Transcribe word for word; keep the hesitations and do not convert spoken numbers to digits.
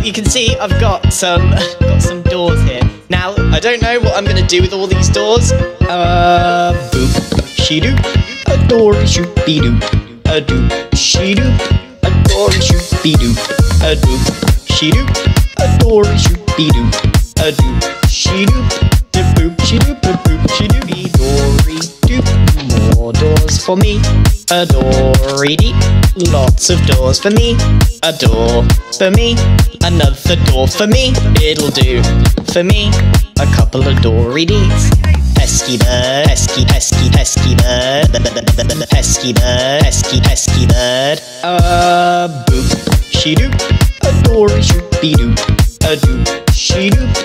you can see I've got some got some doors here. Now, I don't know what I'm gonna do with all these doors. Uh, boop, she doop, a doory shoop be doop, a doop, she doop, a doory shoop be doop, a doop, she doop, a doory shoop be doop, a doop, she doop, a boop, she doop, a boop, she doop, be doory doop. More doors for me, a doory dee. Lots of doors for me, a door for me, another door for me. It'll do for me, a couple of doory dees. Pesky bird, pesky, pesky, pesky bird, pesky bird, pesky, pesky bird. A boop, she doop, a doory shoop be doop, a doop, she doop,